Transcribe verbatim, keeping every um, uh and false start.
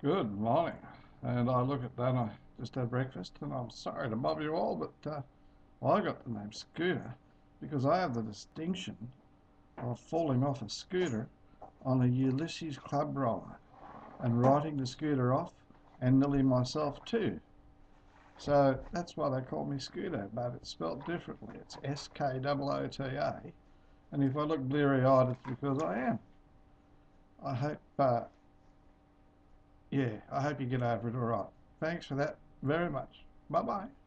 Good morning. And I look at that, and I just had breakfast, and I'm sorry to bother you all, but uh, well, I got the name Scooter because I have the distinction of falling off a scooter on a Ulysses club roller and riding the scooter off and nearly myself too. So that's why they call me Scooter, but it's spelled differently. It's S K O O T A, and if I look bleary-eyed, it's because I am. I hope uh, Yeah, I hope you get over it all right. Thanks for that very much. Bye bye.